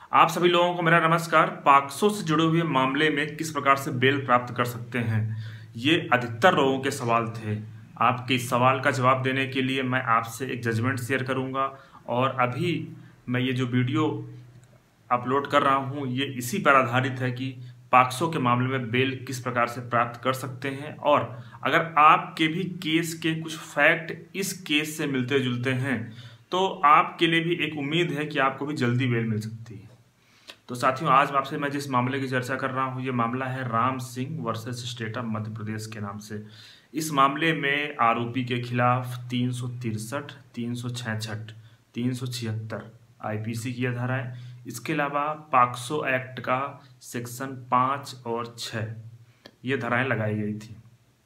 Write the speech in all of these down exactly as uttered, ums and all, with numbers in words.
आप सभी लोगों को मेरा नमस्कार। पॉक्सो से जुड़े हुए मामले में किस प्रकार से बेल प्राप्त कर सकते हैं, ये अधिकतर लोगों के सवाल थे। आपके इस सवाल का जवाब देने के लिए मैं आपसे एक जजमेंट शेयर करूंगा और अभी मैं ये जो वीडियो अपलोड कर रहा हूं ये इसी पर आधारित है कि पॉक्सो के मामले में बेल किस प्रकार से प्राप्त कर सकते हैं, और अगर आपके भी केस के कुछ फैक्ट इस केस से मिलते जुलते हैं तो आपके लिए भी एक उम्मीद है कि आपको भी जल्दी बेल मिल सकती है। तो साथियों, आज आपसे मैं जिस मामले की चर्चा कर रहा हूं ये मामला है Ram Singh versus state of Madhya Pradesh के नाम से। इस मामले में आरोपी के खिलाफ तीन सौ तिरसठ, तीन सौ छाछठ, तीन सौ छिहत्तर आईपीसी की धाराएं, इसके अलावा पॉक्सो एक्ट का सेक्शन पाँच और छः ये धाराएं लगाई गई थी।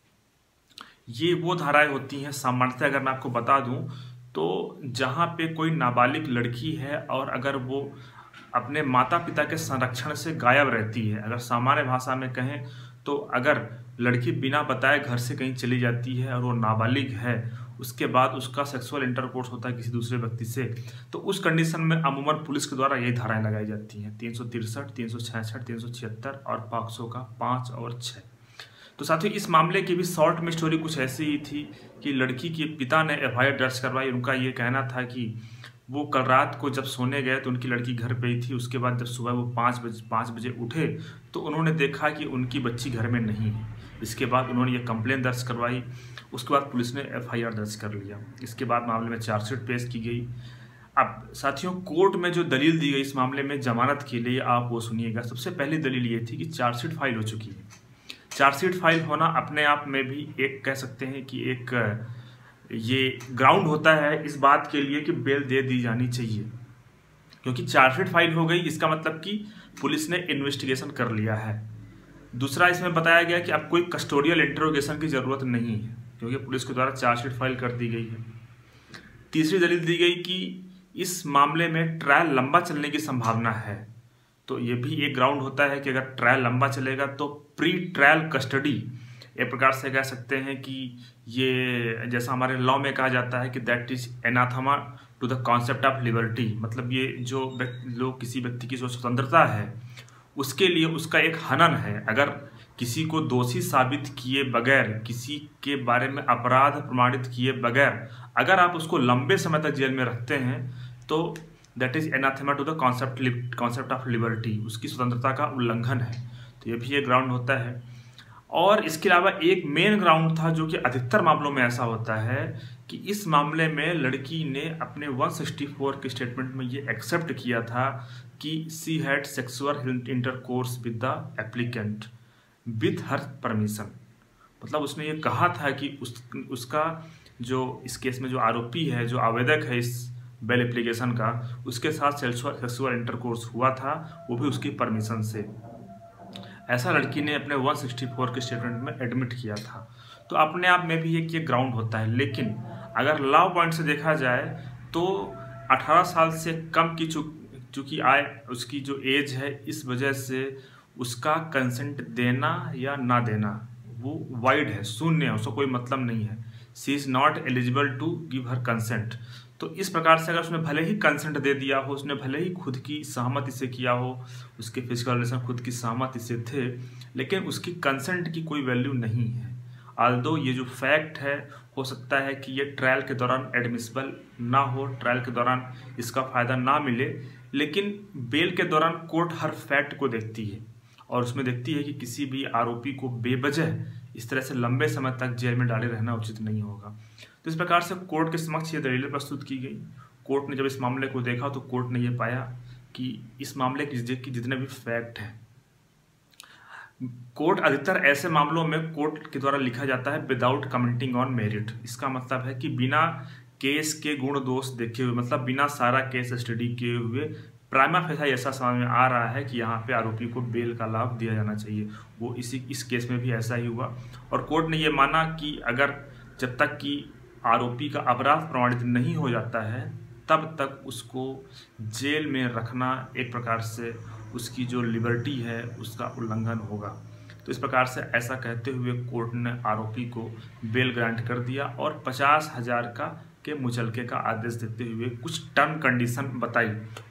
ये वो धाराएं होती हैं सामान्यतः, अगर मैं आपको बता दूं तो जहां पे कोई नाबालिग लड़की है और अगर वो अपने माता पिता के संरक्षण से गायब रहती है, अगर सामान्य भाषा में कहें तो अगर लड़की बिना बताए घर से कहीं चली जाती है और वो नाबालिग है, उसके बाद उसका सेक्सुअल इंटरकोर्स होता है किसी दूसरे व्यक्ति से, तो उस कंडीशन में अमूमन पुलिस के द्वारा यही धाराएं लगाई जाती हैं, तीन सौ तिरसठ, तीन सौ छाछठ, तीन सौ छिहत्तर और पॉक्सो का पाँच और छः। तो साथियों, इस मामले की भी शॉर्ट में स्टोरी कुछ ऐसी ही थी कि लड़की के पिता ने एफ आई आर दर्ज करवाई। उनका ये कहना था कि वो कल रात को जब सोने गए तो उनकी लड़की घर पे ही थी। उसके बाद जब सुबह वो पाँच बजे पाँच बजे उठे तो उन्होंने देखा कि उनकी बच्ची घर में नहीं है। इसके बाद उन्होंने ये कंप्लेन दर्ज करवाई। उसके बाद पुलिस ने एफ आई आर दर्ज कर लिया। इसके बाद मामले में चार्जशीट पेश की गई। अब साथियों, कोर्ट में जो दलील दी गई इस मामले में जमानत के लिए, आप वो सुनिएगा। सबसे पहली दलील ये थी कि चार्जशीट फाइल हो चुकी है। चार्जशीट फाइल होना अपने आप में भी एक कह सकते हैं कि एक ये ग्राउंड होता है इस बात के लिए कि बेल दे दी जानी चाहिए, क्योंकि चार्जशीट फाइल हो गई, इसका मतलब कि पुलिस ने इन्वेस्टिगेशन कर लिया है। दूसरा, इसमें बताया गया कि अब कोई कस्टोडियल इंटरोगेशन की ज़रूरत नहीं है क्योंकि पुलिस के द्वारा चार्जशीट फाइल कर दी गई है। तीसरी दलील दी गई कि इस मामले में ट्रायल लंबा चलने की संभावना है, तो ये भी एक ग्राउंड होता है कि अगर ट्रायल लंबा चलेगा तो प्री ट्रायल कस्टडी, एक प्रकार से कह सकते हैं कि ये जैसा हमारे लॉ में कहा जाता है कि that is anathema to the concept of liberty. मतलब ये जो लोग किसी व्यक्ति की जो स्वतंत्रता है उसके लिए उसका एक हनन है। अगर किसी को दोषी साबित किए बगैर, किसी के बारे में अपराध प्रमाणित किए बगैर अगर आप उसको लंबे समय तक जेल में रखते हैं तो that is anathema to the concept concept of liberty, उसकी स्वतंत्रता का उल्लंघन है। तो ये भी एक ग्राउंड होता है। और इसके अलावा एक मेन ग्राउंड था जो कि अधिकतर मामलों में ऐसा होता है कि इस मामले में लड़की ने अपने एक सौ चौंसठ के स्टेटमेंट में ये एक्सेप्ट किया था कि she had sexual intercourse with the applicant with her permission. मतलब उसने ये कहा था कि उस उसका जो इस केस में जो आरोपी है, जो आवेदक है इस बेल एप्लीकेशन का, उसके साथ सेक्सुअल इंटरकोर्स हुआ था, वो भी उसकी परमिशन से। ऐसा लड़की ने अपने एक सौ चौंसठ के स्टेटमेंट में एडमिट किया था। तो अपने आप में भी एक ये ग्राउंड होता है। लेकिन अगर लॉ पॉइंट से देखा जाए तो अठारह साल से कम की चूँकि आय उसकी जो एज है, इस वजह से उसका कंसेंट देना या ना देना वो वाइड है, शून्य है, उसका कोई मतलब नहीं है। She is not eligible to give her consent. तो इस प्रकार से अगर उसने भले ही कंसेंट दे दिया हो, उसने भले ही खुद की सहमति से किया हो, उसके फिजिकल रिलेशन खुद की सहमति से थे, लेकिन उसकी कंसेंट की कोई वैल्यू नहीं है। आल्दो ये जो फैक्ट है, हो सकता है कि ये ट्रायल के दौरान एडमिसिबल ना हो, ट्रायल के दौरान इसका फ़ायदा ना मिले, लेकिन बेल के दौरान कोर्ट हर फैक्ट को देखती है और उसमें देखती है कि किसी भी आरोपी को बेवजह इस तरह से लंबे समय तक जेल में डाले रहना उचित नहीं होगा। तो इस प्रकार से कोर्ट के समक्ष ये दलीलें प्रस्तुत की गई। कोर्ट ने जब इस मामले को देखा तो कोर्ट ने ये पाया कि इस मामले की जितने भी फैक्ट हैं, कोर्ट अधिकतर ऐसे मामलों में कोर्ट के द्वारा लिखा जाता है विदाउट कमेंटिंग ऑन मेरिट। इसका मतलब है कि बिना केस के गुण दोष देखे हुए, मतलब बिना सारा केस स्टडी किए हुए प्राइमा फेसाई ऐसा समझ में आ रहा है कि यहाँ पे आरोपी को बेल का लाभ दिया जाना चाहिए। वो इसी इस केस में भी ऐसा ही हुआ और कोर्ट ने ये माना कि अगर जब तक कि आरोपी का अपराध प्रमाणित नहीं हो जाता है तब तक उसको जेल में रखना एक प्रकार से उसकी जो लिबर्टी है उसका उल्लंघन होगा। तो इस प्रकार से ऐसा कहते हुए कोर्ट ने आरोपी को बेल ग्रांट कर दिया और पचास हजार का के मुचलके का आदेश देते हुए कुछ टर्म कंडीशन बताई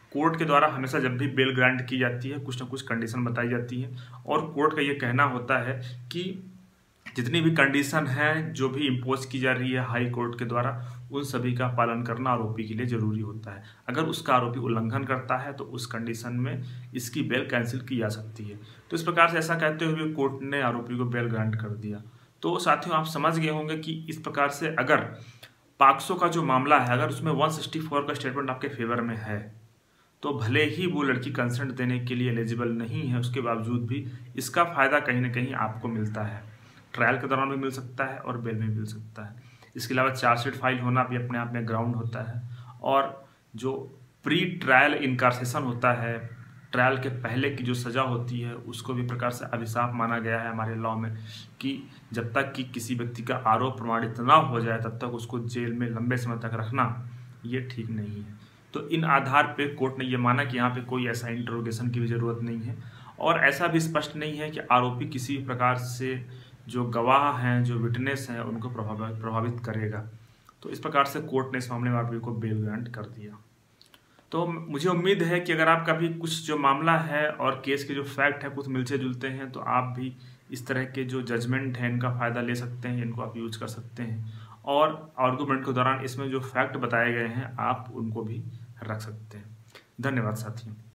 कोर्ट के द्वारा हमेशा जब भी बेल ग्रांट की जाती है कुछ ना कुछ कंडीशन बताई जाती है और कोर्ट का ये कहना होता है कि जितनी भी कंडीशन है जो भी इम्पोज की जा रही है हाई कोर्ट के द्वारा उन सभी का पालन करना आरोपी के लिए ज़रूरी होता है। अगर उसका आरोपी उल्लंघन करता है तो उस कंडीशन में इसकी बेल कैंसिल की जा सकती है। तो इस प्रकार से ऐसा कहते हुए कोर्ट ने आरोपी को बेल ग्रांट कर दिया। तो साथियों आप समझ गए होंगे कि इस प्रकार से अगर पॉक्सो का जो मामला है अगर उसमें एक सौ चौंसठ का स्टेटमेंट आपके फेवर में है तो भले ही वो लड़की कंसेंट देने के लिए एलिजिबल नहीं है उसके बावजूद भी इसका फ़ायदा कहीं ना कहीं आपको मिलता है। ट्रायल के दौरान भी मिल सकता है और बेल में भी मिल सकता है। इसके अलावा चार्जशीट फाइल होना भी अपने आप में ग्राउंड होता है और जो प्री ट्रायल इनकार्सेशन होता है ट्रायल के पहले की जो सज़ा होती है उसको भी प्रकार से अभिशाप माना गया है हमारे लॉ में कि जब तक कि किसी व्यक्ति का आरोप प्रमाणित ना हो जाए तब तक उसको जेल में लंबे समय तक रखना ये ठीक नहीं है। तो इन आधार पे कोर्ट ने ये माना कि यहाँ पे कोई ऐसा इंट्रोगेशन की भी ज़रूरत नहीं है और ऐसा भी स्पष्ट नहीं है कि आरोपी किसी प्रकार से जो गवाह हैं जो विटनेस हैं उनको प्रभावित प्रभावित करेगा। तो इस प्रकार से कोर्ट ने इस मामले में आरोपी को बेल ग्रांट कर दिया। तो मुझे उम्मीद है कि अगर आपका भी कुछ जो मामला है और केस के जो फैक्ट है कुछ मिलते जुलते हैं तो आप भी इस तरह के जो जजमेंट हैं इनका फ़ायदा ले सकते हैं, इनको आप यूज कर सकते हैं और आर्गूमेंट के दौरान इसमें जो फैक्ट बताए गए हैं आप उनको भी रख सकते हैं। धन्यवाद साथियों।